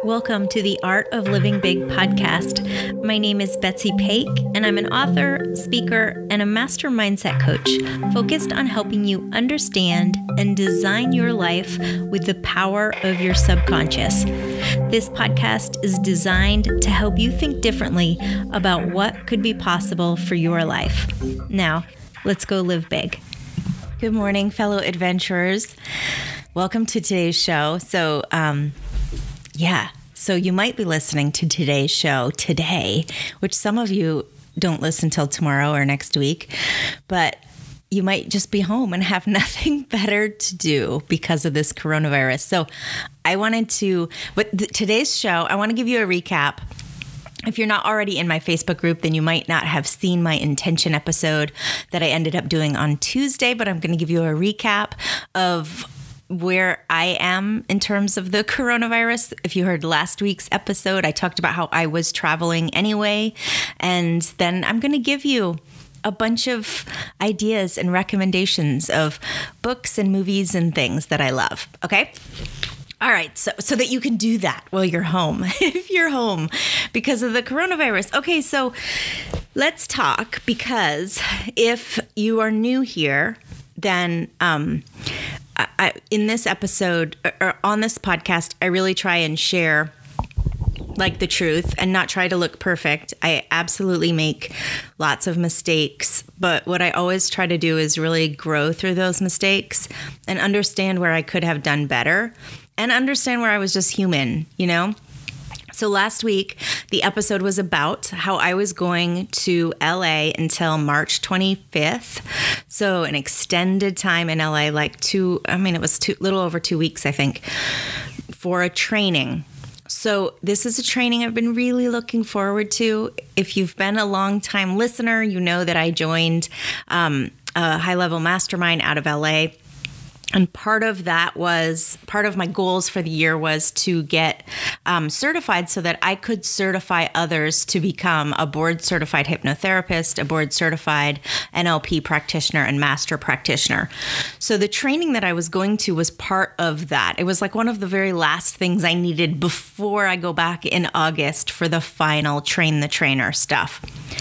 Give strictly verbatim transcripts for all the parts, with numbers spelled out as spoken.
Welcome to the Art of Living Big podcast. My name is Betsy Pake, and I'm an author, speaker, and a master mindset coach focused on helping you understand and design your life with the power of your subconscious. This podcast is designed to help you think differently about what could be possible for your life. Now, let's go live big. Good morning, fellow adventurers. Welcome to today's show. So, um, yeah, so you might be listening to today's show today, which some of you don't listen till tomorrow or next week, but you might just be home and have nothing better to do because of this coronavirus. So I wanted to, with th- today's show, I want to give you a recap. If you're not already in my Facebook group, then you might not have seen my intention episode that I ended up doing on Tuesday, but I'm going to give you a recap of where I am in terms of the coronavirus. If you heard last week's episode, I talked about how I was traveling anyway. And then I'm going to give you a bunch of ideas and recommendations of books and movies and things that I love. Okay? All right, so so that you can do that while you're home, if you're home because of the coronavirus. Okay, so let's talk, because if you are new here, then um, I, I, in this episode or on this podcast, I really try and share like the truth and not try to look perfect. I absolutely make lots of mistakes, but what I always try to do is really grow through those mistakes and understand where I could have done better and understand where I was just human, you know? So last week, the episode was about how I was going to L A until March twenty-fifth. So an extended time in L A, like two, I mean, it was two, little over two weeks, I think, for a training. So this is a training I've been really looking forward to. If you've been a long time listener, you know that I joined um, a high-level mastermind out of L A. And part of that was, part of my goals for the year was to get um, certified so that I could certify others to become a board certified hypnotherapist, a board certified N L P practitioner, and master practitioner. So the training that I was going to was part of that. It was like one of the very last things I needed before I go back in August for the final train the trainer stuff.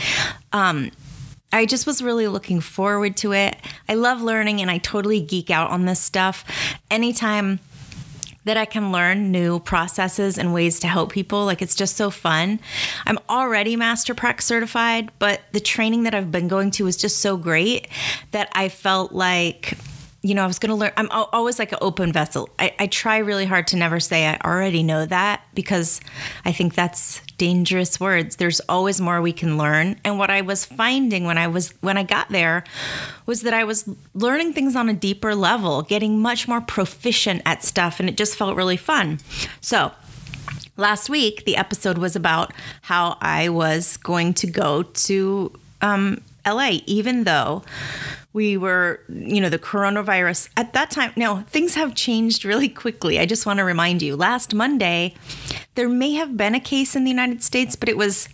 Um, I just was really looking forward to it. I love learning and I totally geek out on this stuff. Anytime that I can learn new processes and ways to help people, like it's just so fun. I'm already Master Prac certified, but the training that I've been going to is just so great that I felt like, you know, I was going to learn. I'm always like an open vessel. I, I try really hard to never say I already know that, because I think that's dangerous words. There's always more we can learn. And what I was finding when I was when I got there was that I was learning things on a deeper level, getting much more proficient at stuff, and it just felt really fun. So last week, the episode was about how I was going to go to um, L A, even though we were, you know, the coronavirus at that time. Now, things have changed really quickly. I just want to remind you, last Monday, there may have been a case in the United States, but it was,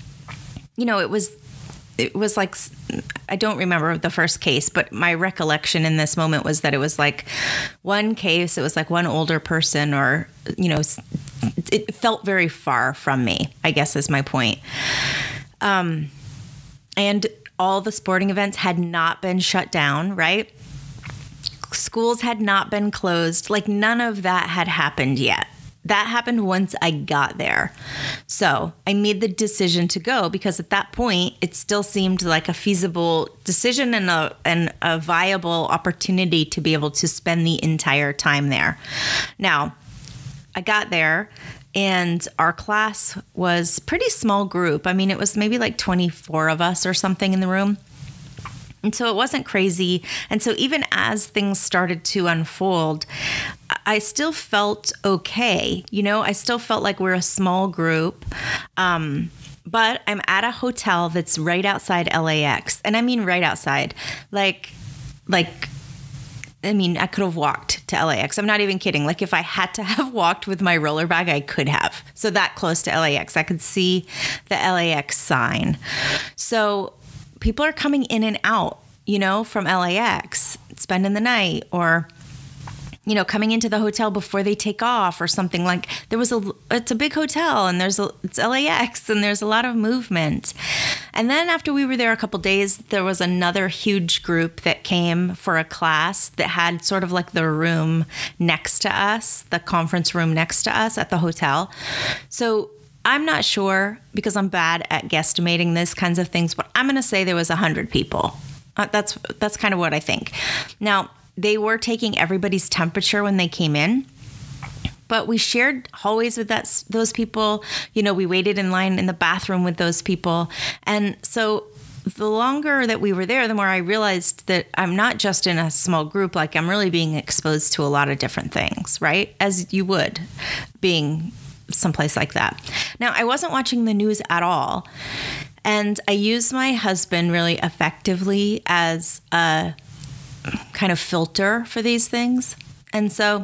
you know, it was, it was like, I don't remember the first case, but my recollection in this moment was that it was like one case, it was like one older person, or, you know, it felt very far from me, I guess is my point. Um, and all the sporting events had not been shut down, right? Schools had not been closed. Like none of that had happened yet. That happened once I got there. So I made the decision to go because at that point, it still seemed like a feasible decision and a, and a viable opportunity to be able to spend the entire time there. Now, I got there, and our class was a pretty small group. I mean, it was maybe like twenty-four of us or something in the room. And so it wasn't crazy. And so even as things started to unfold, I still felt okay. You know, I still felt like we're a small group. Um, but I'm at a hotel that's right outside L A X. And I mean right outside. Like, like, I mean, I could have walked to L A X. I'm not even kidding. Like if I had to have walked with my roller bag, I could have. So that close to L A X, I could see the L A X sign. So people are coming in and out, you know, from L A X, spending the night, or you know, coming into the hotel before they take off or something. Like there was a, it's a big hotel and there's a, it's L A X and there's a lot of movement. And then after we were there a couple days, there was another huge group that came for a class that had sort of like the room next to us, the conference room next to us at the hotel. So I'm not sure because I'm bad at guesstimating these kinds of things, but I'm going to say there was a hundred people. Uh, that's, that's kind of what I think. Now, they were taking everybody's temperature when they came in, but we shared hallways with that, those people. You know, we waited in line in the bathroom with those people. And so the longer that we were there, the more I realized that I'm not just in a small group, like I'm really being exposed to a lot of different things, right? As you would being someplace like that. Now, I wasn't watching the news at all. And I used my husband really effectively as a kind of filter for these things. And so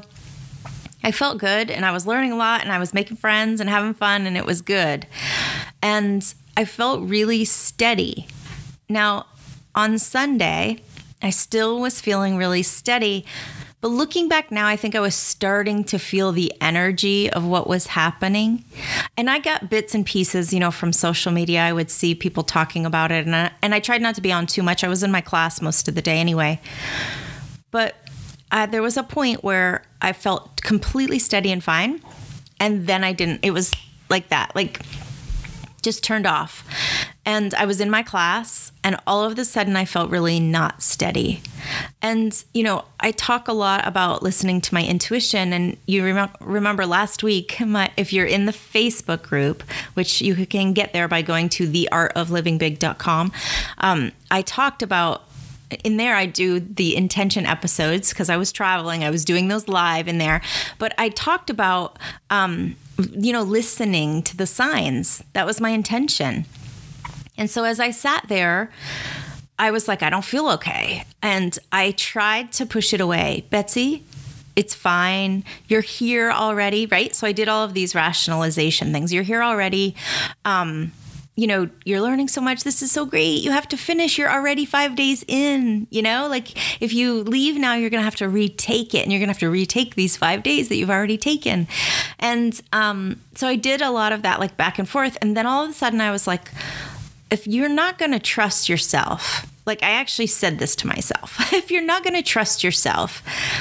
I felt good and I was learning a lot and I was making friends and having fun and it was good. And I felt really steady. Now, on Sunday, I still was feeling really steady. But looking back now, I think I was starting to feel the energy of what was happening. And I got bits and pieces, you know, from social media. I would see people talking about it. And I, and I tried not to be on too much. I was in my class most of the day anyway. But uh, there was a point where I felt completely steady and fine. And then I didn't. It was like that, like just turned off. And I was in my class and all of a sudden I felt really not steady. And, you know, I talk a lot about listening to my intuition. And you rem- remember last week, my, if you're in the Facebook group, which you can get there by going to the art of living big dot com, um, I talked about in there, I do the intention episodes because I was traveling. I was doing those live in there. But I talked about, um, you know, listening to the signs. That was my intention. And so as I sat there, I was like, I don't feel okay. And I tried to push it away. Betsy, it's fine. You're here already, right? So I did all of these rationalization things. You're here already. Um, you know, you're learning so much. This is so great. You have to finish. You're already five days in, you know, like if you leave now, you're going to have to retake it and you're going to have to retake these five days that you've already taken. And um, so I did a lot of that, like back and forth. And then all of a sudden I was like, if you're not going to trust yourself, like I actually said this to myself, if you're not going to trust yourself,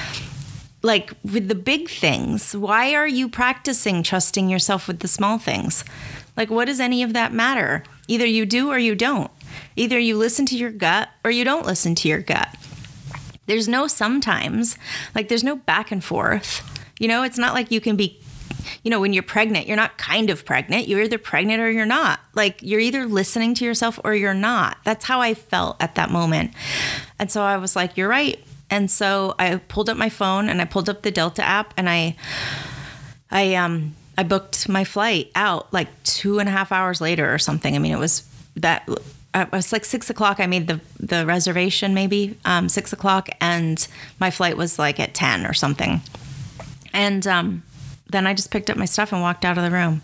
like with the big things, why are you practicing trusting yourself with the small things? Like, what does any of that matter? Either you do or you don't. Either you listen to your gut or you don't listen to your gut. There's no sometimes, like there's no back and forth. You know, it's not like you can be, you know, when you're pregnant, you're not kind of pregnant. You're either pregnant or you're not. Like you're either listening to yourself or you're not. That's how I felt at that moment. And so I was like, you're right. And so I pulled up my phone and I pulled up the Delta app and I, I, um, I booked my flight out like two and a half hours later or something. I mean, it was that, it was like six o'clock. I made the, the reservation, maybe um, six o'clock. And my flight was like at ten or something. And um, then I just picked up my stuff and walked out of the room.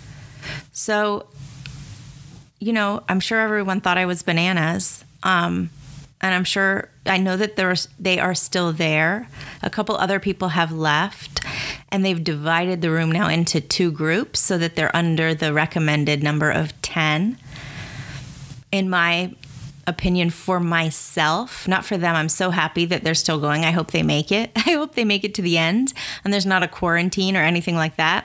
So, you know, I'm sure everyone thought I was bananas. Um, and I'm sure, I know that there's, they are still there. A couple other people have left. And they've divided the room now into two groups so that they're under the recommended number of ten. In my opinion, for myself, not for them, I'm so happy that they're still going. I hope they make it. I hope they make it to the end and there's not a quarantine or anything like that.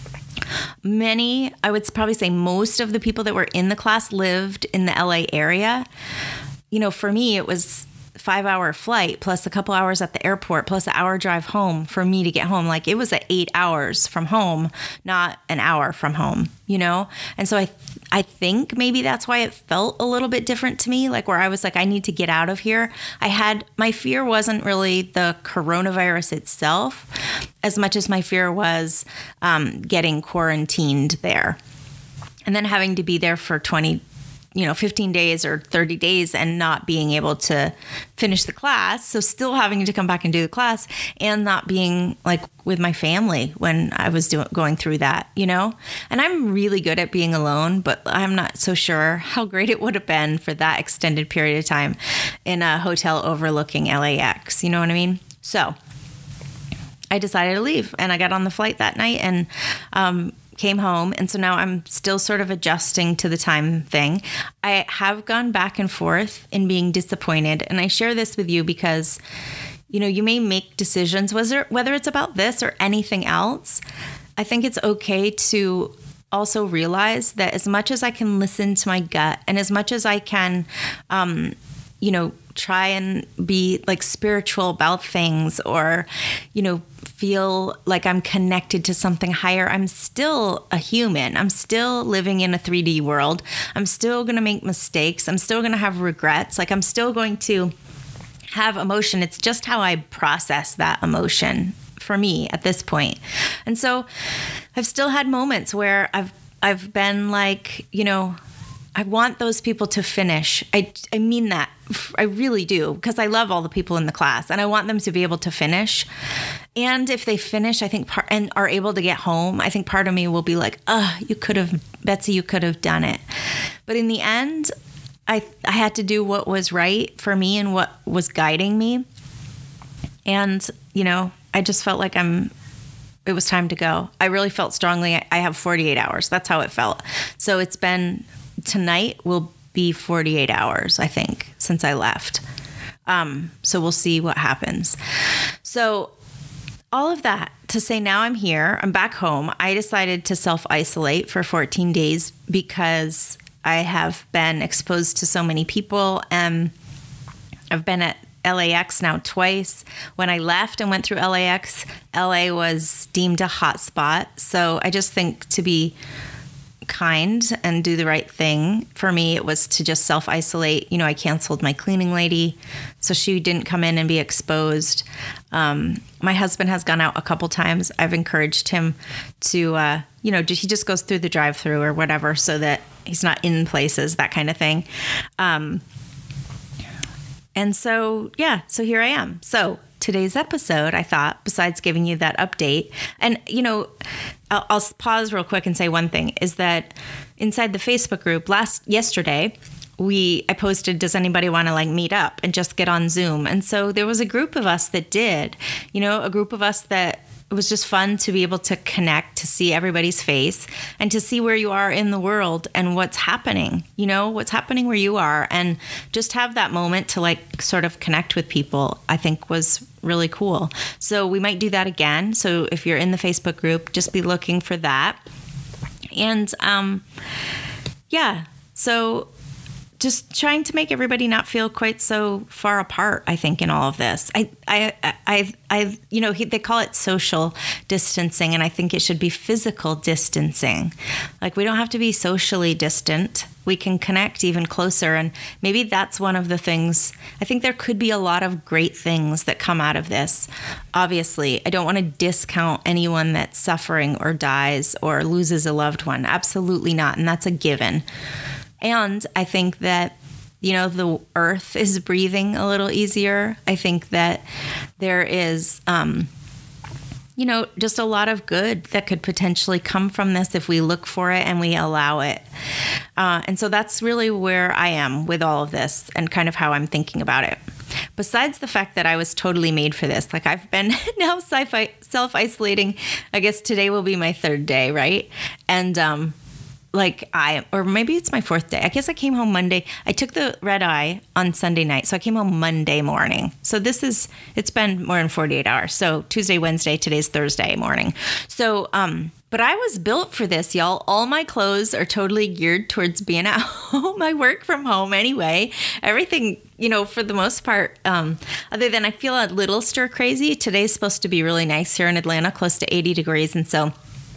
Many, I would probably say most of the people that were in the class lived in the L A area. You know, for me, it was five hour flight plus a couple hours at the airport plus an hour drive home for me to get home. Like it was at eight hours from home, not an hour from home, you know? And so I, th- I think maybe that's why it felt a little bit different to me. Like where I was like, I need to get out of here. I had, my fear wasn't really the coronavirus itself as much as my fear was um, getting quarantined there and then having to be there for twenty you know, fifteen days or thirty days and not being able to finish the class. So still having to come back and do the class and not being like with my family when I was doing, going through that, you know, and I'm really good at being alone, but I'm not so sure how great it would have been for that extended period of time in a hotel overlooking L A X. You know what I mean? So I decided to leave, and I got on the flight that night and um, came home. And so now I'm still sort of adjusting to the time thing. I have gone back and forth in being disappointed. And I share this with you because, you know, you may make decisions, whether, whether it's about this or anything else. I think it's okay to also realize that as much as I can listen to my gut and as much as I can, um, you know, try and be like spiritual about things or, you know, feel like I'm connected to something higher, I'm still a human. I'm still living in a three D world. I'm still going to make mistakes. I'm still going to have regrets. Like I'm still going to have emotion. It's just how I process that emotion for me at this point. And so I've still had moments where I've I've been like, you know, I want those people to finish. I, I mean that. I really do, because I love all the people in the class and I want them to be able to finish. And if they finish, I think, part, and are able to get home, I think part of me will be like, oh, you could have, Betsy, you could have done it. But in the end, I I had to do what was right for me and what was guiding me. And, you know, I just felt like I'm, it was time to go. I really felt strongly. I have forty-eight hours. That's how it felt. So it's been, tonight will be forty-eight hours, I think, since I left. Um, so we'll see what happens. So all of that to say, now I'm here, I'm back home. I decided to self-isolate for fourteen days because I have been exposed to so many people. And I've been at L A X now twice. When I left and went through L A X, L A was deemed a hot spot. So I just think to be kind and do the right thing for me, it was to just self-isolate. You know, I canceled my cleaning lady so she didn't come in and be exposed. Um, my husband has gone out a couple times. I've encouraged him to, uh, you know, he just goes through the drive-through or whatever so that he's not in places, that kind of thing. Um, and so, yeah, so here I am. So today's episode, I thought, besides giving you that update, and, you know, I'll, I'll pause real quick and say one thing, is that inside the Facebook group last yesterday, we I posted, does anybody want to like meet up and just get on Zoom? And so there was a group of us that did, you know, a group of us that it was just fun to be able to connect, to see everybody's face and to see where you are in the world and what's happening, you know, what's happening where you are, and just have that moment to like sort of connect with people, I think was really cool. So we might do that again. So if you're in the Facebook group, just be looking for that. And um, yeah, so just trying to make everybody not feel quite so far apart, I think, in all of this. I, I, I, I, you know, they call it social distancing, and I think it should be physical distancing. Like, we don't have to be socially distant. We can connect even closer. And maybe that's one of the things. I think there could be a lot of great things that come out of this. Obviously, I don't want to discount anyone that's suffering or dies or loses a loved one. Absolutely not. And that's a given. And I think that, you know, the earth is breathing a little easier. I think that there is, um, you know, just a lot of good that could potentially come from this if we look for it and we allow it. Uh, and so that's really where I am with all of this and kind of how I'm thinking about it. Besides the fact that I was totally made for this, like I've been now self-isolating. I guess today will be my third day, right? And, um, Like I, or maybe it's my fourth day. I guess I came home Monday. I took the red eye on Sunday night. So I came home Monday morning. So this is, it's been more than forty-eight hours. So Tuesday, Wednesday, today's Thursday morning. So, um, but I was built for this, y'all. All my clothes are totally geared towards being at home. I work from home anyway. Everything, you know, for the most part, um, other than I feel a little stir crazy. Today's supposed to be really nice here in Atlanta, close to eighty degrees. And so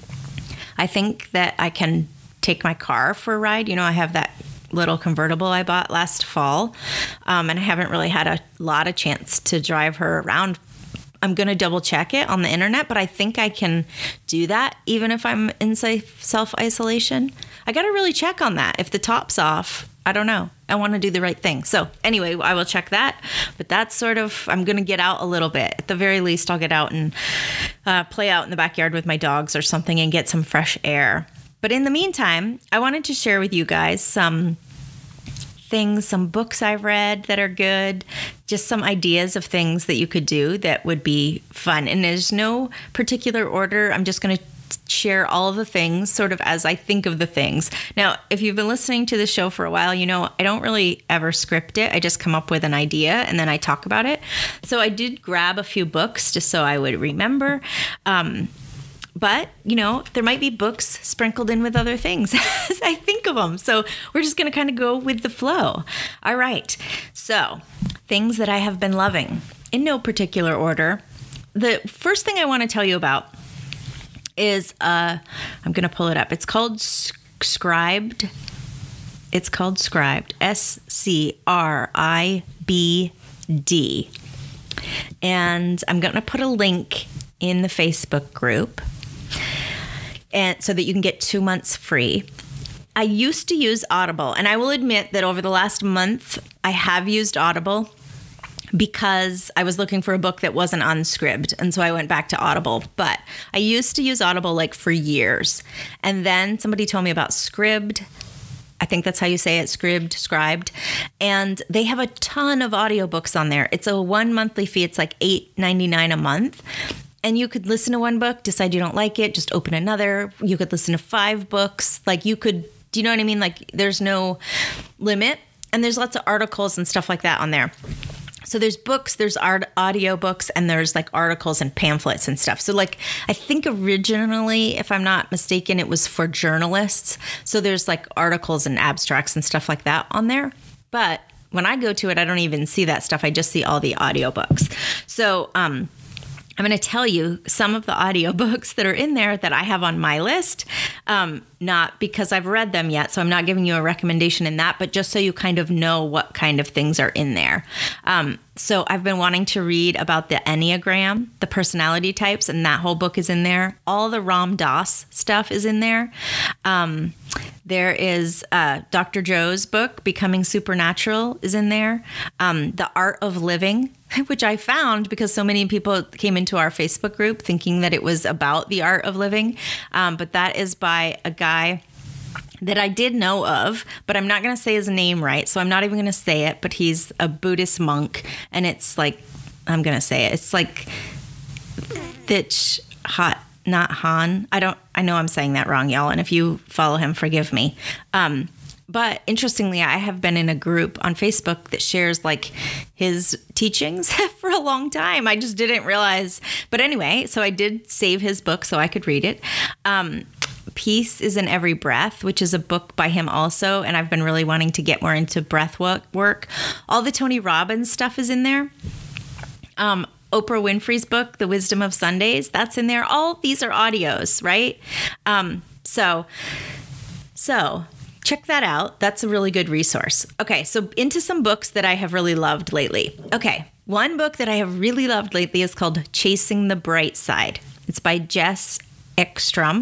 I think that I can take my car for a ride. You know, I have that little convertible I bought last fall, um, and I haven't really had a lot of chance to drive her around. I'm going to double check it on the internet, but I think I can do that even if I'm in self-isolation. I got to really check on that. If the top's off, I don't know. I want to do the right thing. So anyway, I will check that. But that's sort of, I'm going to get out a little bit. At the very least, I'll get out and uh, play out in the backyard with my dogs or something and get some fresh air. But in the meantime, I wanted to share with you guys some things, some books I've read that are good, just some ideas of things that you could do that would be fun. And there's no particular order. I'm just going to share all of the things sort of as I think of the things. Now, if you've been listening to the show for a while, you know, I don't really ever script it. I just come up with an idea and then I talk about it. So I did grab a few books just so I would remember. Um, But, you know, there might be books sprinkled in with other things as I think of them. So we're just going to kind of go with the flow. All right. So things that I have been loving in no particular order. The first thing I want to tell you about is, uh, I'm going to pull it up. It's called Scribd. It's called Scribd. S C R I B D. And I'm going to put a link in the Facebook group, and so that you can get two months free. I used to use Audible, and I will admit that over the last month, I have used Audible because I was looking for a book that wasn't on Scribd, and so I went back to Audible. But I used to use Audible like for years, and then somebody told me about Scribd. I think that's how you say it, Scribd, Scribed. And they have a ton of audiobooks on there. It's a one monthly fee. It's like eight ninety-nine a month. And you could listen to one book, decide you don't like it, just open another. You could listen to five books. Like you could, do you know what I mean? Like there's no limit. And there's lots of articles and stuff like that on there. So there's books, there's art, audio books, and there's like articles and pamphlets and stuff. So like, I think originally, if I'm not mistaken, it was for journalists. So there's like articles and abstracts and stuff like that on there. But when I go to it, I don't even see that stuff. I just see all the audiobooks. So, um, I'm going to tell you some of the audiobooks that are in there that I have on my list, um, not because I've read them yet, so I'm not giving you a recommendation in that, but just so you kind of know what kind of things are in there. Um, so I've been wanting to read about the Enneagram, the personality types, and that whole book is in there. All the Ram Dass stuff is in there. Um, there is uh, Doctor Joe's book, Becoming Supernatural, is in there. Um, The Art of Living, which I found because so many people came into our Facebook group thinking that it was about the art of living. Um, but that is by a guy that I did know of, but I'm not going to say his name right. So I'm not even going to say it, but he's a Buddhist monk. And it's like, I'm going to say it. It's like Thich Hat, not Han. I don't, I know I'm saying that wrong, y'all. And if you follow him, forgive me. Um, But interestingly, I have been in a group on Facebook that shares like his teachings for a long time. I just didn't realize. But anyway, so I did save his book so I could read it. Um, Peace is in Every Breath, which is a book by him also. And I've been really wanting to get more into breath work. All the Tony Robbins stuff is in there. Um, Oprah Winfrey's book, The Wisdom of Sundays, that's in there. All these are audios, right? Um, so, so... check that out. That's a really good resource. Okay, so into some books that I have really loved lately. Okay, one book that I have really loved lately is called Chasing the Bright Side. It's by Jess Ekstrom.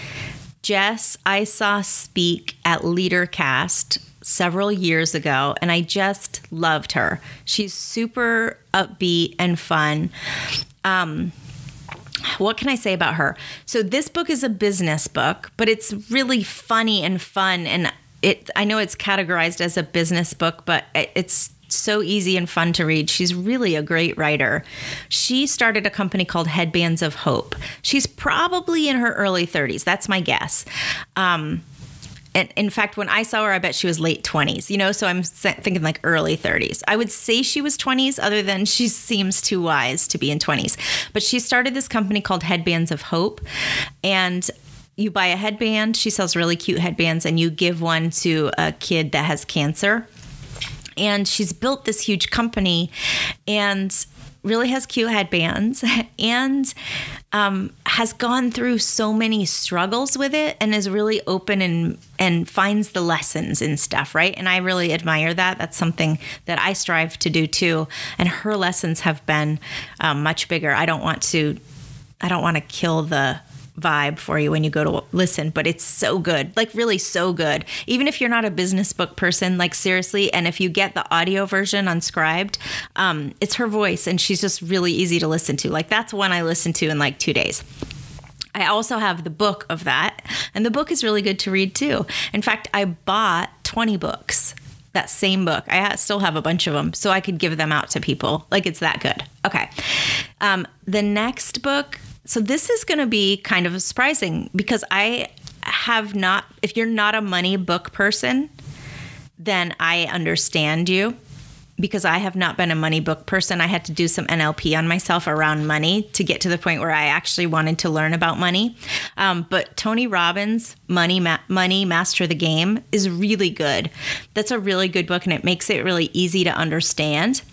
Jess, I saw speak at LeaderCast several years ago, and I just loved her. She's super upbeat and fun. Um... What can I say about her? So this book is a business book, but it's really funny and fun. And it, I know it's categorized as a business book, but it's so easy and fun to read. She's really a great writer. She started a company called Headbands of Hope. She's probably in her early thirties. That's my guess. Um, And in fact, when I saw her, I bet she was late twenties, you know, so I'm thinking like early thirties. I would say she was twenties, other than she seems too wise to be in twenties. But she started this company called Headbands of Hope. And you buy a headband. She sells really cute headbands, and you give one to a kid that has cancer. And she's built this huge company and really has cute headbands and um, has gone through so many struggles with it and is really open and, and finds the lessons and stuff, right? And I really admire that. That's something that I strive to do too. And her lessons have been um, much bigger. I don't want to, I don't want to kill the vibe for you when you go to listen, but it's so good, like really so good. Even if you're not a business book person, like seriously, and if you get the audio version on Scribd, um, it's her voice and she's just really easy to listen to. Like that's one I listened to in like two days. I also have the book of that, and the book is really good to read too. In fact, I bought twenty books That same book. I ha- still have a bunch of them, so I could give them out to people. Like, it's that good. Okay. Um, the next book. So this is going to be kind of surprising because I have not, if you're not a money book person, then I understand you. Because I have not been a money book person. I had to do some N L P on myself around money to get to the point where I actually wanted to learn about money. Um, but Tony Robbins' Money, Ma- Money, Master the Game is really good. That's a really good book, and it makes it really easy to understand.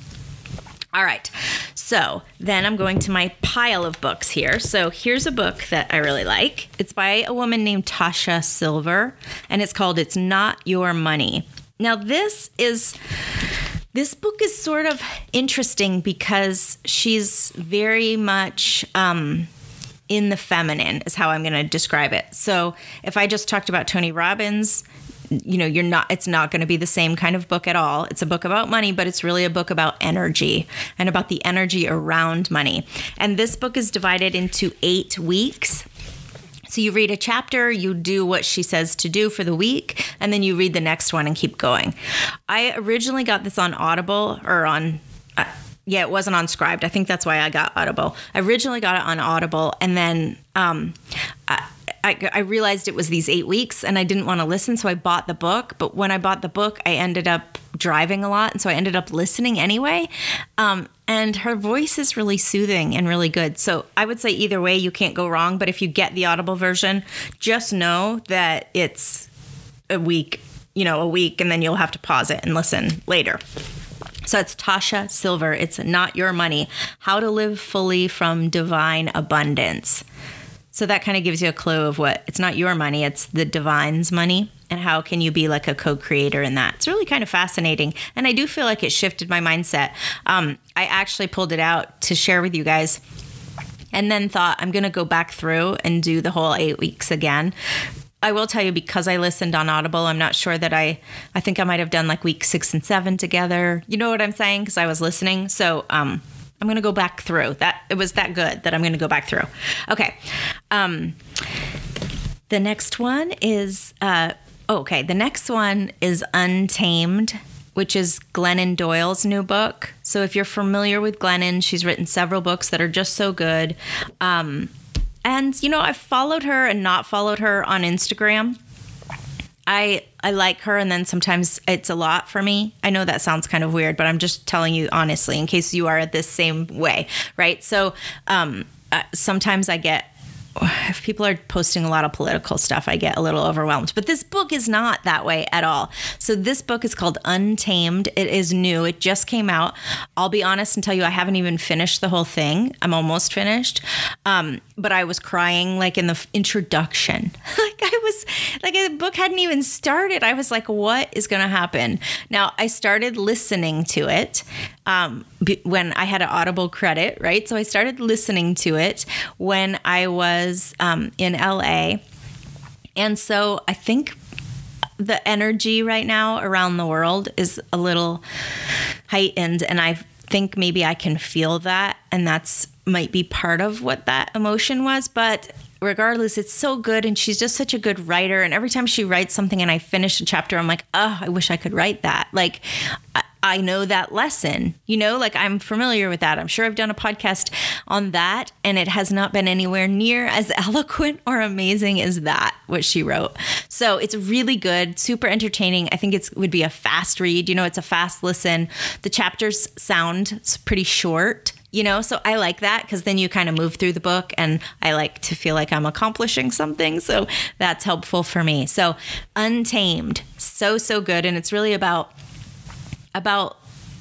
All right. So then I'm going to my pile of books here. So here's a book that I really like. It's by a woman named Tasha Silver, and it's called It's Not Your Money. Now, this is... This book is sort of interesting because she's very much um, in the feminine is how I'm going to describe it. So if I just talked about Tony Robbins, you know, you're not, it's not going to be the same kind of book at all. It's a book about money, but it's really a book about energy and about the energy around money. And this book is divided into eight weeks. So you read a chapter, you do what she says to do for the week, and then you read the next one and keep going. I originally got this on Audible or on, uh, yeah, it wasn't on Scribd. I think that's why I got Audible. I originally got it on Audible, and then um, I, I, I realized it was these eight weeks, and I didn't want to listen, so I bought the book. But when I bought the book, I ended up driving a lot, and so I ended up listening anyway. Um, and her voice is really soothing and really good. So I would say either way, you can't go wrong. But if you get the Audible version, just know that it's a week, you know, a week, and then you'll have to pause it and listen later. So it's Tasha Silver. It's Not Your Money, How to Live Fully from Divine Abundance. So that kind of gives you a clue of what, it's not your money, it's the divine's money. And how can you be like a co-creator in that? It's really kind of fascinating. And I do feel like it shifted my mindset. Um, I actually pulled it out to share with you guys and then thought I'm going to go back through and do the whole eight weeks again. I will tell you, because I listened on Audible, I'm not sure that I, I think I might have done like week six and seven together. You know what I'm saying? Because I was listening. So um, I'm going to go back through that. It was that good that I'm going to go back through. Okay. Um, the next one is... Uh, Okay, the next one is Untamed, which is Glennon Doyle's new book. So if you're familiar with Glennon, she's written several books that are just so good. Um, and, you know, I've followed her and not followed her on Instagram. I I like her, and then sometimes it's a lot for me. I know that sounds kind of weird, but I'm just telling you honestly in case you are this same way, right? So um, uh, sometimes I get... if people are posting a lot of political stuff, I get a little overwhelmed. But this book is not that way at all. So this book is called Untamed. It is new. It just came out. I'll be honest and tell you, I haven't even finished the whole thing. I'm almost finished. Um, but I was crying like in the introduction. Like I was, like the book hadn't even started. I was like, what is going to happen? Now, I started listening to it um, when I had an Audible credit, right? So I started listening to it when I was um, in L A. And so I think the energy right now around the world is a little heightened, and I think maybe I can feel that, and that's might be part of what that emotion was. But regardless, it's so good, and she's just such a good writer, and every time she writes something and I finish a chapter, I'm like, oh, I wish I could write that. Like, I, I know that lesson, you know, like I'm familiar with that. I'm sure I've done a podcast on that, and it has not been anywhere near as eloquent or amazing as that, what she wrote. So it's really good, super entertaining. I think it would be a fast read. You know, it's a fast listen. The chapters sound pretty short, you know, so I like that because then you kind of move through the book, and I like to feel like I'm accomplishing something. So that's helpful for me. So Untamed, so, so good. And it's really about about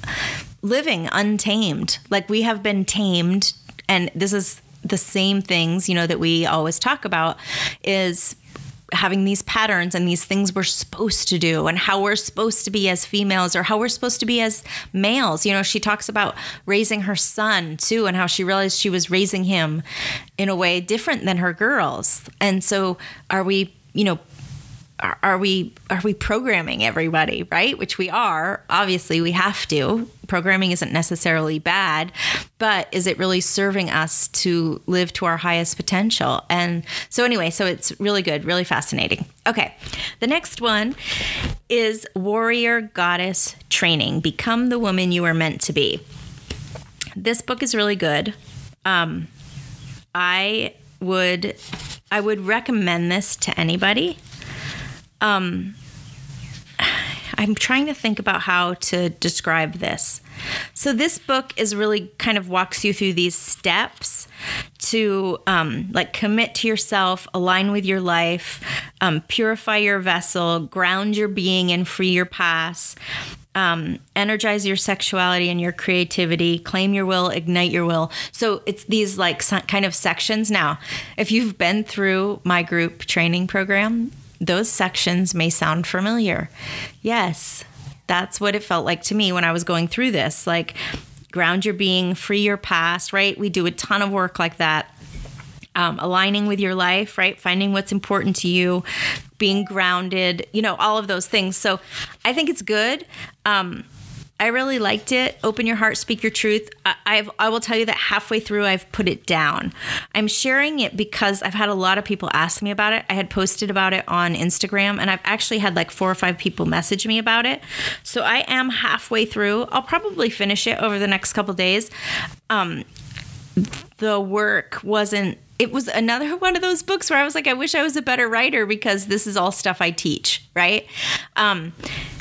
living untamed. Like we have been tamed, and this is the same things, you know, that we always talk about is having these patterns and these things we're supposed to do, and how we're supposed to be as females, or how we're supposed to be as males. You know, she talks about raising her son too, and how she realized she was raising him in a way different than her girls. And so are we, you know, are, are we are we programming everybody, right? Which we are. Obviously, we have to. Programming isn't necessarily bad, but is it really serving us to live to our highest potential? And so anyway, so it's really good, really fascinating. Okay, the next one is Warrior Goddess Training, Become the Woman You Are Meant to Be. This book is really good. Um, I would I would recommend this to anybody. Um, I'm trying to think about how to describe this. So this book is really kind of walks you through these steps to um, like commit to yourself, align with your life, um, purify your vessel, ground your being and free your past, um, energize your sexuality and your creativity, claim your will, ignite your will. So it's these like kind of sections. Now, if you've been through my group training program, those sections may sound familiar. Yes, that's what it felt like to me when I was going through this. Like, ground your being, free your past, right? We do a ton of work like that. Um, aligning with your life, right? Finding what's important to you, being grounded, you know, all of those things. So I think it's good. Um, I really liked it. Open your heart, speak your truth. I, I've, I will tell you that halfway through, I've put it down. I'm sharing it because I've had a lot of people ask me about it. I had posted about it on Instagram, and I've actually had like four or five people message me about it. So I am halfway through. I'll probably finish it over the next couple days. Um, the work wasn't, it was another one of those books where I was like, I wish I was a better writer because this is all stuff I teach, right? Um,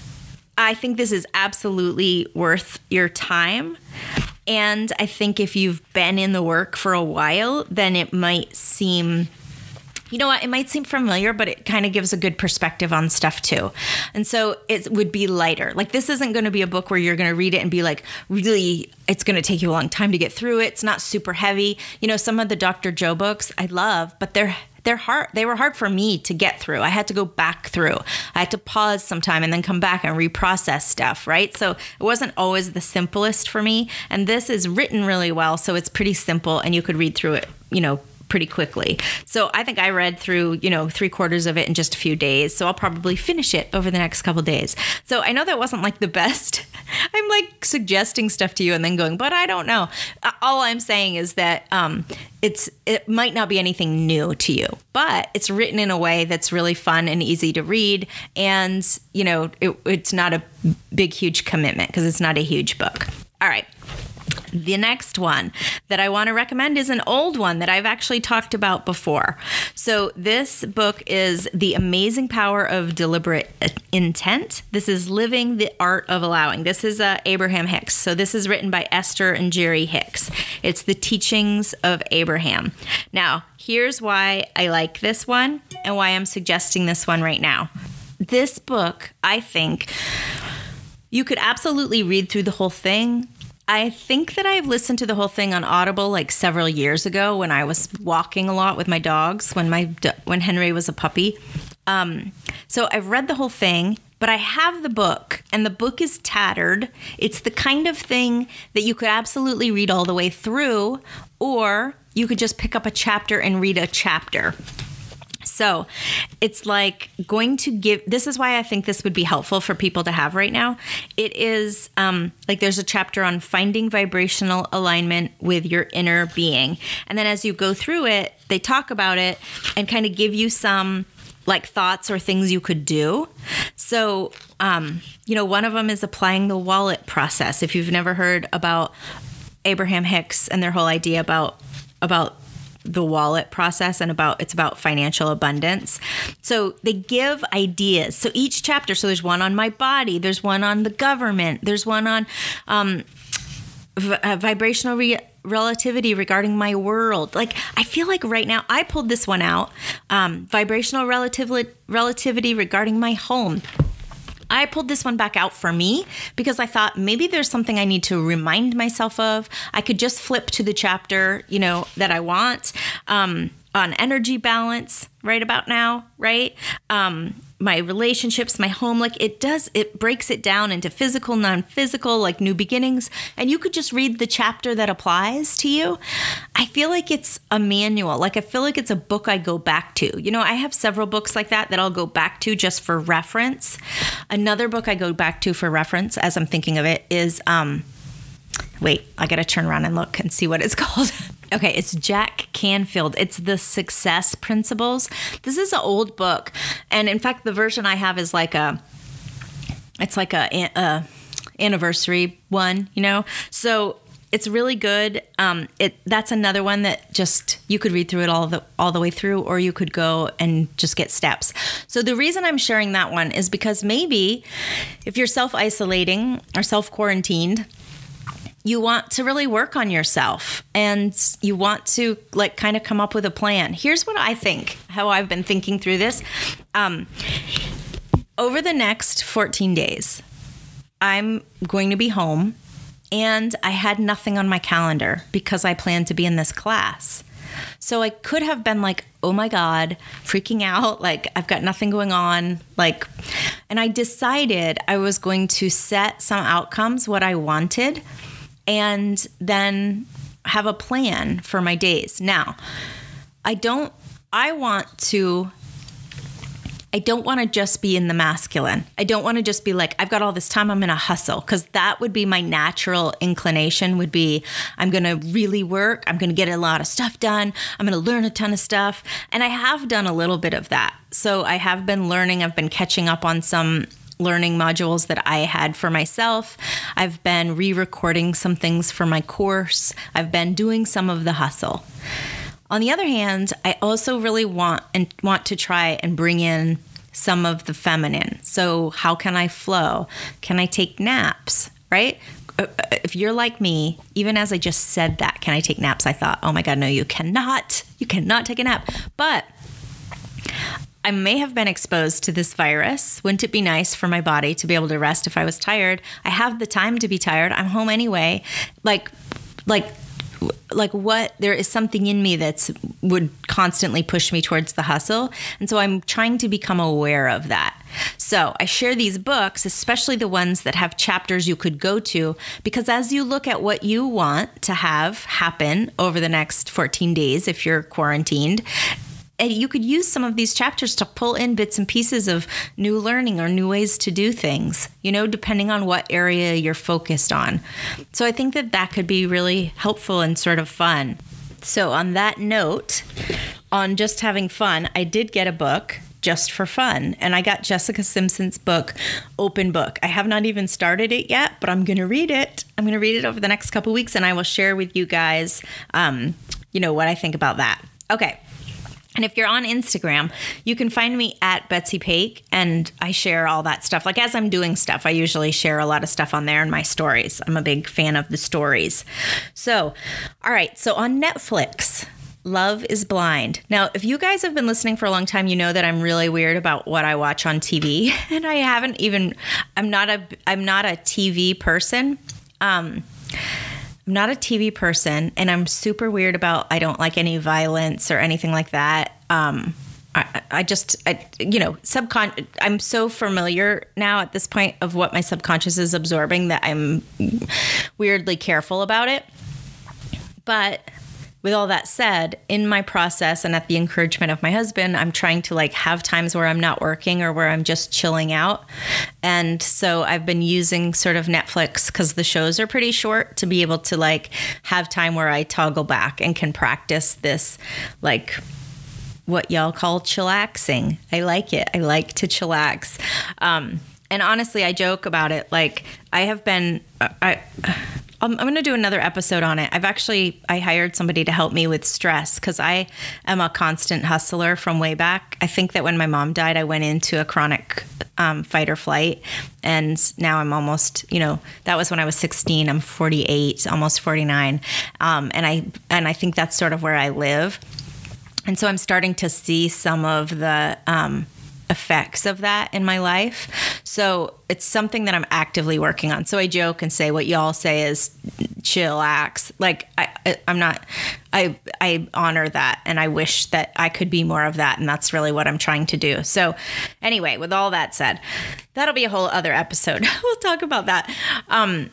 I think this is absolutely worth your time. And I think if you've been in the work for a while, then it might seem, you know what, it might seem familiar, but it kind of gives a good perspective on stuff too. And so it would be lighter. Like, this isn't going to be a book where you're going to read it and be like, really, it's going to take you a long time to get through it. It's not super heavy. You know, some of the Doctor Joe books I love, but they're They're hard. They were hard for me to get through. I had to go back through. I had to pause sometime and then come back and reprocess stuff, right? So it wasn't always the simplest for me. And this is written really well, so it's pretty simple and you could read through it, you know, pretty quickly. So I think I read through, you know, three quarters of it in just a few days. So I'll probably finish it over the next couple days. So I know that wasn't like the best. I'm like suggesting stuff to you and then going, but I don't know. All I'm saying is that um, it's it might not be anything new to you, but it's written in a way that's really fun and easy to read. And, you know, it, it's not a big, huge commitment because it's not a huge book. All right. The next one that I want to recommend is an old one that I've actually talked about before. So this book is The Amazing Power of Deliberate Intent. This is Living the Art of Allowing. This is uh, Abraham Hicks. So this is written by Esther and Jerry Hicks. It's The Teachings of Abraham. Now, here's why I like this one and why I'm suggesting this one right now. This book, I think, you could absolutely read through the whole thing. I think that I've listened to the whole thing on Audible like several years ago when I was walking a lot with my dogs, when my when Henry was a puppy. Um, so I've read the whole thing, but I have the book, and the book is tattered. It's the kind of thing that you could absolutely read all the way through, or you could just pick up a chapter and read a chapter. So it's like going to give, this is why I think this would be helpful for people to have right now. It is um, like there's a chapter on finding vibrational alignment with your inner being. And then as you go through it, they talk about it and kind of give you some like thoughts or things you could do. So, um, you know, one of them is applying the wallet process. If you've never heard about Abraham Hicks and their whole idea about, about the wallet process and about it's about financial abundance. So they give ideas. So each chapter, so there's one on my body, there's one on the government, there's one on um, v- uh, vibrational re- relativity regarding my world. Like, I feel like right now, I pulled this one out, um, vibrational relativ- relativity regarding my home. I pulled this one back out for me because I thought maybe there's something I need to remind myself of. I could just flip to the chapter, you know, that I want. Um, on energy balance right about now, right? Um, my relationships, my home, like it does, it breaks it down into physical, non-physical, like new beginnings. And you could just read the chapter that applies to you. I feel like it's a manual. Like I feel like it's a book I go back to. You know, I have several books like that that I'll go back to just for reference. Another book I go back to for reference, as I'm thinking of it, is, um, wait, I got to turn around and look and see what it's called. Okay, it's Jack Canfield. It's The Success Principles. This is an old book. And in fact, the version I have is like a, it's like a, a anniversary one, you know? So it's really good. Um, it that's another one that just, you could read through it all the all the way through, or you could go and just get steps. So the reason I'm sharing that one is because maybe if you're self-isolating or self-quarantined, you want to really work on yourself and you want to like kind of come up with a plan. Here's what I think, how I've been thinking through this. Um, over the next fourteen days, I'm going to be home and I had nothing on my calendar because I planned to be in this class. So I could have been like, oh my God, freaking out. Like I've got nothing going on. Like, and I decided I was going to set some outcomes, what I wanted, and then have a plan for my days. Now, I don't, I want to, I don't want to just be in the masculine. I don't want to just be like, I've got all this time, I'm going to hustle. Because that would be my natural inclination would be, I'm going to really work. I'm going to get a lot of stuff done. I'm going to learn a ton of stuff. And I have done a little bit of that. So I have been learning, I've been catching up on some learning modules that I had for myself. I've been re-recording some things for my course. I've been doing some of the hustle. On the other hand, I also really want and want to try and bring in some of the feminine. So how can I flow? Can I take naps, right? If you're like me, even as I just said that, can I take naps? I thought, oh my God, no, you cannot. You cannot take a nap. But I may have been exposed to this virus. Wouldn't it be nice for my body to be able to rest if I was tired? I have the time to be tired. I'm home anyway. Like, like, like what, there is something in me that's would constantly push me towards the hustle. And so I'm trying to become aware of that. So I share these books, especially the ones that have chapters you could go to, because as you look at what you want to have happen over the next fourteen days, if you're quarantined, and you could use some of these chapters to pull in bits and pieces of new learning or new ways to do things, you know, depending on what area you're focused on. So I think that that could be really helpful and sort of fun. So on that note, on just having fun, I did get a book just for fun. And I got Jessica Simpson's book, Open Book. I have not even started it yet, but I'm going to read it. I'm going to read it over the next couple weeks, and I will share with you guys, um, you know, what I think about that. Okay. And if you're on Instagram, you can find me at Betsy Pake, and I share all that stuff. Like as I'm doing stuff, I usually share a lot of stuff on there in my stories. I'm a big fan of the stories. So, all right. So on Netflix, Love is Blind. Now, if you guys have been listening for a long time, you know that I'm really weird about what I watch on T V, and I haven't even, I'm not a, I'm not a T V person. Um, I'm not a T V person, and I'm super weird about, I don't like any violence or anything like that. Um, I, I just, I, you know, subcon. I'm so familiar now at this point of what my subconscious is absorbing that I'm weirdly careful about it. But with all that said, in my process and at the encouragement of my husband, I'm trying to like have times where I'm not working or where I'm just chilling out. And so I've been using sort of Netflix, because the shows are pretty short, to be able to like have time where I toggle back and can practice this, like what y'all call chillaxing. I like it. I like to chillax. Um, and honestly, I joke about it. Like I have been, I, I'm going to do another episode on it. I've actually, I hired somebody to help me with stress, because I am a constant hustler from way back. I think that when my mom died, I went into a chronic um, fight or flight. And now I'm almost, you know, that was when I was sixteen. I'm forty-eight, almost forty-nine. Um, and I, and I think that's sort of where I live. And so I'm starting to see some of the um, effects of that in my life. So it's something that I'm actively working on. So I joke and say what y'all say is chillax. Like I, I I'm not, I, I honor that. And I wish that I could be more of that. And that's really what I'm trying to do. So anyway, with all that said, that'll be a whole other episode. We'll talk about that. Um,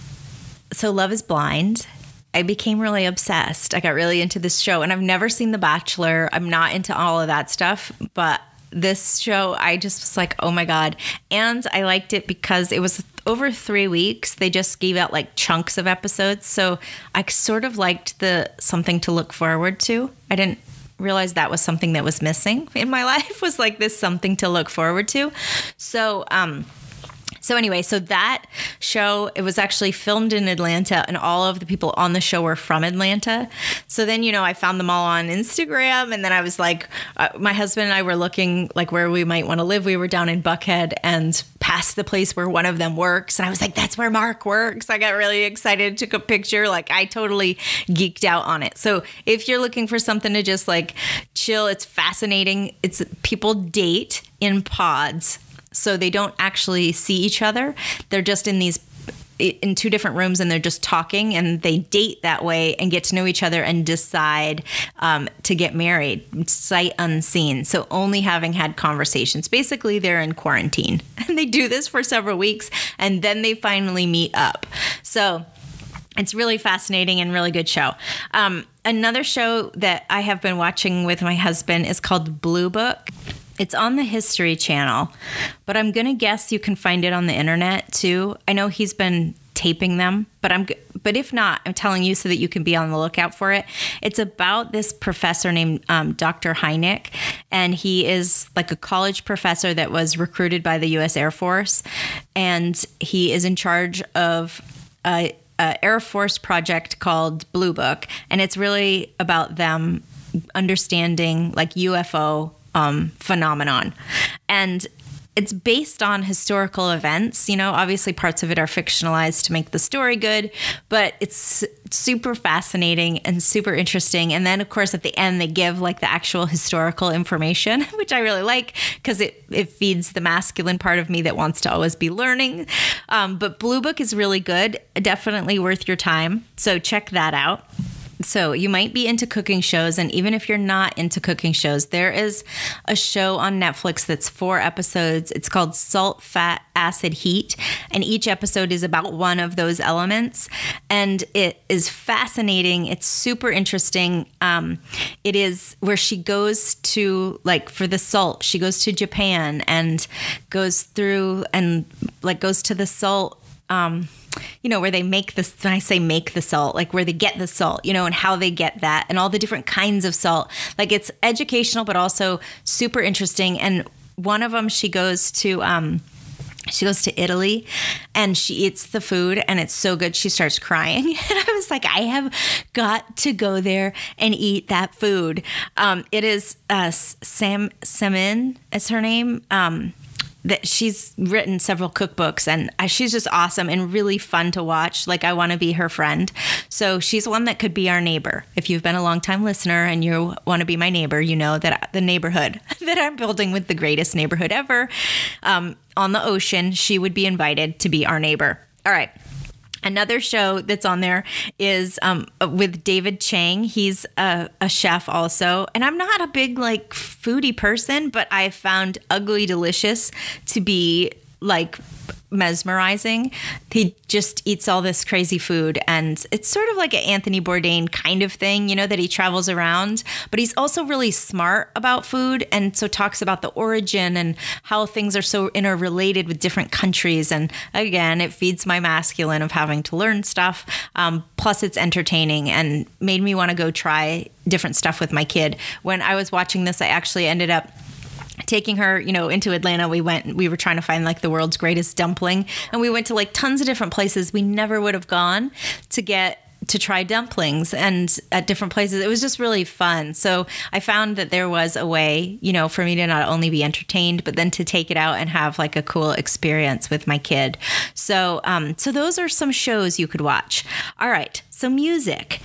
so Love is Blind. I became really obsessed. I got really into this show, and I've never seen The Bachelor. I'm not into all of that stuff, but this show, I just was like, oh my God. And I liked it because it was over three weeks. They just gave out like chunks of episodes. So I sort of liked the something to look forward to. I didn't realize that was something that was missing in my life, was like this something to look forward to. So, um, So anyway, so that show, it was actually filmed in Atlanta, and all of the people on the show were from Atlanta. So then, you know, I found them all on Instagram, and then I was like, uh, my husband and I were looking like where we might want to live. We were down in Buckhead and past the place where one of them works. And I was like, that's where Mark works. I got really excited, took a picture. Like I totally geeked out on it. So if you're looking for something to just like chill, it's fascinating. It's people date in pods. So they don't actually see each other. They're just in these in two different rooms, and they're just talking, and they date that way and get to know each other and decide um, to get married, sight unseen. So only having had conversations. Basically, they're in quarantine, and they do this for several weeks, and then they finally meet up. So it's really fascinating and really good show. Um, another show that I have been watching with my husband is called Blue Book. It's on the History Channel, but I'm going to guess you can find it on the internet too. I know he's been taping them, but I'm but if not, I'm telling you so that you can be on the lookout for it. It's about this professor named um, Doctor Hynek, and he is like a college professor that was recruited by the U S Air Force, and he is in charge of a, a Air Force project called Blue Book, and it's really about them understanding like U F O Um, phenomenon. And it's based on historical events. You know, obviously parts of it are fictionalized to make the story good, but it's super fascinating and super interesting. And then, of course, at the end, they give like the actual historical information, which I really like because it, it feeds the masculine part of me that wants to always be learning. Um, but Blue Book is really good. Definitely worth your time. So check that out. So you might be into cooking shows, and even if you're not into cooking shows, there is a show on Netflix that's four episodes. It's called Salt, Fat, Acid, Heat, and each episode is about one of those elements, and it is fascinating. It's super interesting. Um, it is where she goes to, like for the salt, she goes to Japan and goes through and like goes to the salt um you know, where they make this, when I say make the salt, like where they get the salt, you know, and how they get that and all the different kinds of salt. Like it's educational, but also super interesting. And one of them, she goes to, um, she goes to Italy and she eats the food and it's so good. She starts crying. And I was like, I have got to go there and eat that food. Um, it is, uh, Sam, Samin is her name. Um, that she's written several cookbooks, and she's just awesome and really fun to watch. Like I want to be her friend. So she's one that could be our neighbor. If you've been a longtime listener and you want to be my neighbor, you know that the neighborhood that I'm building with the greatest neighborhood ever um, on the ocean, she would be invited to be our neighbor. All right. Another show that's on there is um, with David Chang. He's a, a chef also. And I'm not a big like foodie person, but I found Ugly Delicious to be like mesmerizing. He just eats all this crazy food, and it's sort of like an Anthony Bourdain kind of thing, you know, that he travels around, but he's also really smart about food, and so talks about the origin and how things are so interrelated with different countries. And again, it feeds my masculine of having to learn stuff. Um, plus it's entertaining and made me want to go try different stuff with my kid. When I was watching this, I actually ended up taking her, you know, into Atlanta. We went, we were trying to find like the world's greatest dumpling, and we went to like tons of different places we never would have gone to get to try dumplings, and at different places. It was just really fun. So I found that there was a way, you know, for me to not only be entertained, but then to take it out and have like a cool experience with my kid. So, um, so those are some shows you could watch. All right. So music.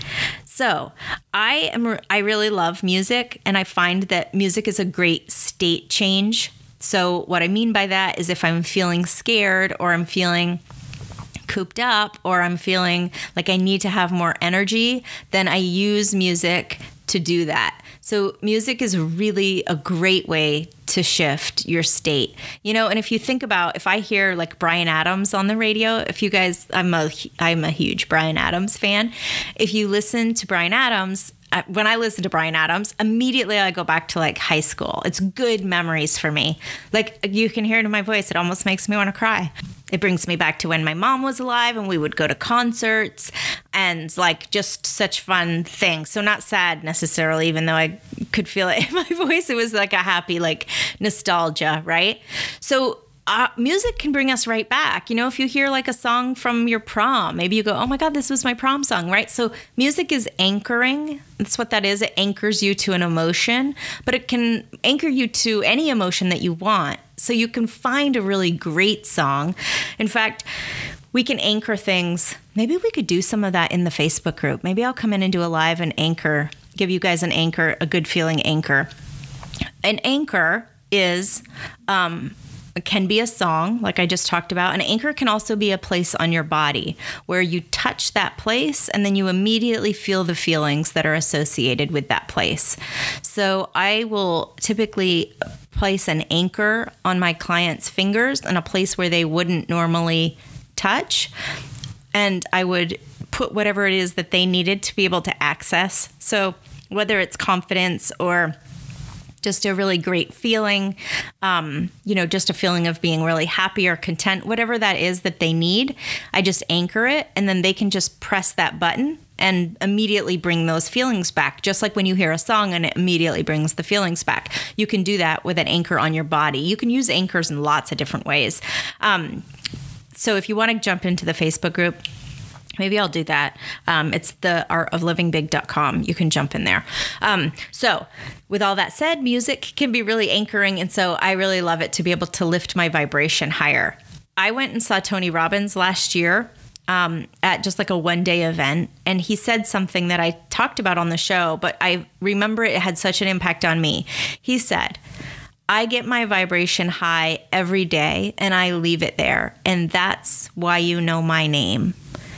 So I am, I really love music, and I find that music is a great state change. So what I mean by that is if I'm feeling scared or I'm feeling cooped up or I'm feeling like I need to have more energy, then I use music to do that. So music is really a great way to shift your state. You know, and if you think about, if I hear like Bryan Adams on the radio, if you guys, I'm a, I'm a huge Bryan Adams fan. If you listen to Bryan Adams, when I listen to Bryan Adams, immediately I go back to like high school. It's good memories for me. Like you can hear it in my voice. It almost makes me want to cry. It brings me back to when my mom was alive and we would go to concerts and like just such fun things. So not sad necessarily, even though I could feel it in my voice. It was like a happy, like nostalgia, right? So Uh, music can bring us right back. You know, if you hear like a song from your prom, maybe you go, oh my God, this was my prom song, right? So music is anchoring. That's what that is. It anchors you to an emotion, but it can anchor you to any emotion that you want. So you can find a really great song. In fact, we can anchor things. Maybe we could do some of that in the Facebook group. Maybe I'll come in and do a live and anchor, give you guys an anchor, a good feeling anchor. An anchor is, um, it can be a song, like I just talked about. An anchor can also be a place on your body where you touch that place and then you immediately feel the feelings that are associated with that place. So I will typically place an anchor on my clients' fingers in a place where they wouldn't normally touch. And I would put whatever it is that they needed to be able to access. So whether it's confidence or just a really great feeling, um, you know, just a feeling of being really happy or content, whatever that is that they need, I just anchor it and then they can just press that button and immediately bring those feelings back. Just like when you hear a song and it immediately brings the feelings back. You can do that with an anchor on your body. You can use anchors in lots of different ways. Um, so if you want to jump into the Facebook group, maybe I'll do that. Um, it's the art of living big dot com. You can jump in there. Um, so with all that said, music can be really anchoring. And so I really love it to be able to lift my vibration higher. I went and saw Tony Robbins last year um, at just like a one day event. And he said something that I talked about on the show, but I remember it had such an impact on me. He said, I get my vibration high every day and I leave it there. And that's why you know my name.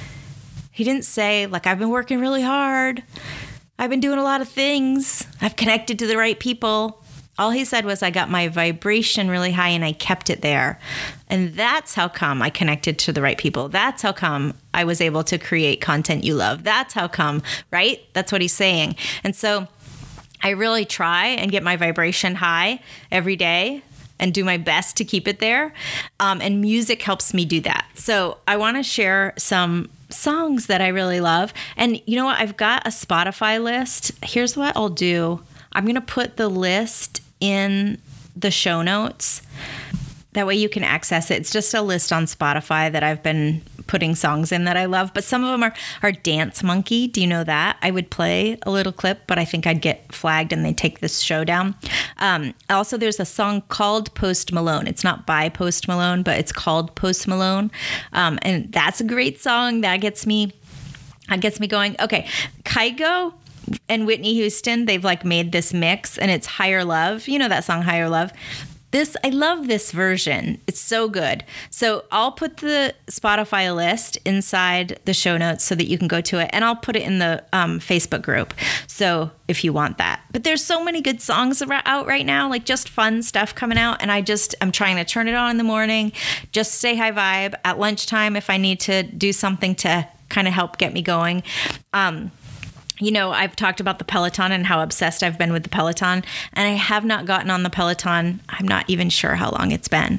He didn't say, like, I've been working really hard. I've been doing a lot of things. I've connected to the right people. All he said was I got my vibration really high and I kept it there. And that's how come I connected to the right people. That's how come I was able to create content you love. That's how come, right? That's what he's saying. And so I really try and get my vibration high every day and do my best to keep it there. Um, and music helps me do that. So I want to share some songs that I really love. And you know what? I've got a Spotify list. Here's what I'll do. I'm going to put the list in the show notes. That way you can access it. It's just a list on Spotify that I've been putting songs in that I love. But some of them are, are Dance Monkey. Do you know that? I would play a little clip, but I think I'd get flagged and they'd take this show down. Um, also, there's a song called Post Malone. It's not by Post Malone, but it's called Post Malone. Um, and that's a great song. That gets me, that gets me going. Okay. Kygo and Whitney Houston, they've like made this mix and it's Higher Love. You know that song, Higher Love? This, I love this version. It's so good. So I'll put the Spotify list inside the show notes so that you can go to it. And I'll put it in the um, Facebook group. So if you want that. But there's so many good songs out right now, like just fun stuff coming out. And I just, I'm trying to turn it on in the morning, just stay high vibe at lunchtime if I need to do something to kind of help get me going. Um, You know, I've talked about the Peloton and how obsessed I've been with the Peloton, and I have not gotten on the Peloton. I'm not even sure how long it's been.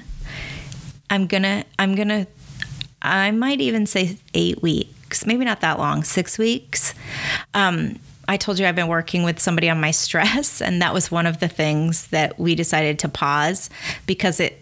I'm gonna, I'm gonna, I might even say eight weeks, maybe not that long, six weeks. Um, I told you I've been working with somebody on my stress, and that was one of the things that we decided to pause because it,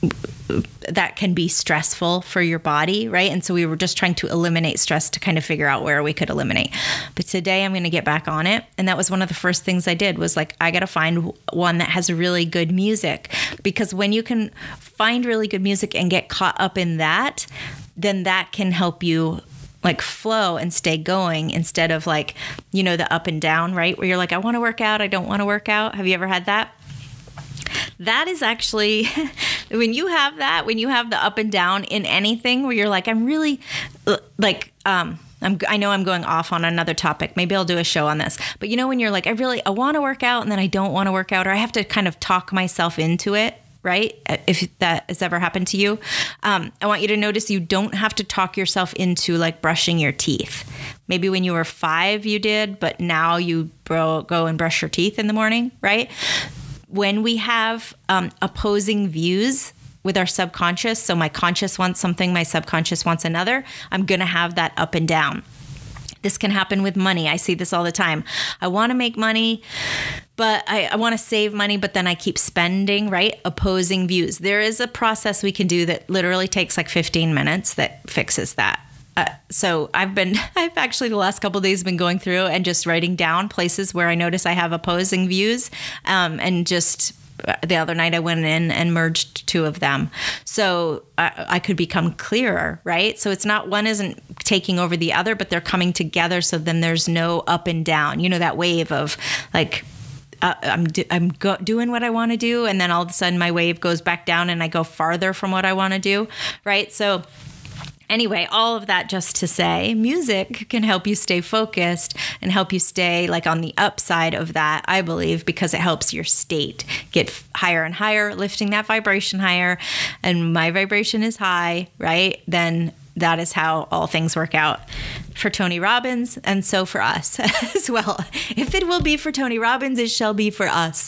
that can be stressful for your body, right? And so we were just trying to eliminate stress to kind of figure out where we could eliminate. But today I'm going to get back on it. And that was one of the first things I did was like, I got to find one that has really good music, because when you can find really good music and get caught up in that, then that can help you like flow and stay going instead of like, you know, the up and down, right? Where you're like, I want to work out. I don't want to work out. Have you ever had that? that is actually, when you have that, when you have the up and down in anything where you're like, I'm really like, um, I'm, I know I'm going off on another topic. Maybe I'll do a show on this. But you know, when you're like, I really, I want to work out and then I don't want to work out, or I have to kind of talk myself into it, right? If that has ever happened to you, um, I want you to notice you don't have to talk yourself into like brushing your teeth. Maybe when you were five, you did, but now you bro- go and brush your teeth in the morning, right? When we have um, opposing views with our subconscious, so my conscious wants something, my subconscious wants another, I'm going to have that up and down. This can happen with money. I see this all the time. I want to make money, but I, I want to save money, but then I keep spending, right? Opposing views. There is a process we can do that literally takes like fifteen minutes that fixes that. Uh, so I've been, I've actually the last couple of days been going through and just writing down places where I notice I have opposing views, um, and just the other night I went in and merged two of them. So I, I could become clearer, right? So it's not, one isn't taking over the other, but they're coming together. So then there's no up and down, you know, that wave of like, uh, I'm, do, I'm go, doing what I want to do. And then all of a sudden my wave goes back down and I go farther from what I want to do. Right. So anyway, all of that just to say, music can help you stay focused and help you stay like on the upside of that, I believe, because it helps your state get higher and higher, lifting that vibration higher. And my vibration is high, right? Then that is how all things work out for Tony Robbins, and so for us as well. If it will be for Tony Robbins, it shall be for us.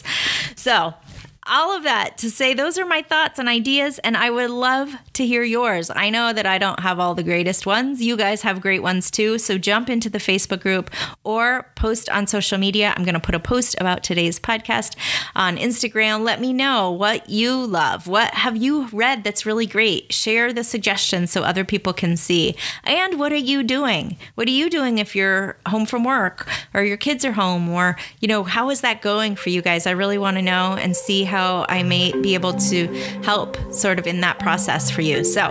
So all of that to say, those are my thoughts and ideas, and I would love to hear yours. I know that I don't have all the greatest ones. You guys have great ones too. So jump into the Facebook group or post on social media. I'm going to put a post about today's podcast on Instagram. Let me know what you love. What have you read that's really great? Share the suggestions so other people can see. And what are you doing? What are you doing if you're home from work or your kids are home, or, you know, how is that going for you guys? I really want to know and see how how I may be able to help sort of in that process for you. So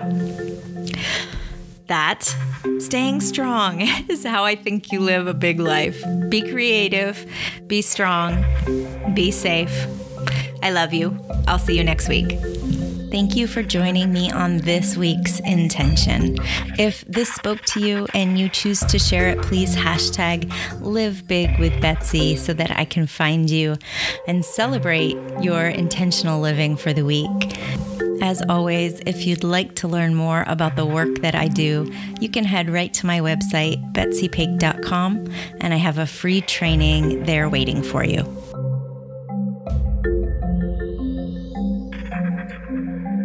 that staying strong is how I think you live a big life. Be creative, be strong, be safe. I love you. I'll see you next week. Thank you for joining me on this week's Intention. If this spoke to you and you choose to share it, please hashtag Live Big with Betsy so that I can find you and celebrate your intentional living for the week. As always, if you'd like to learn more about the work that I do, you can head right to my website, betsy pake dot com, and I have a free training there waiting for you.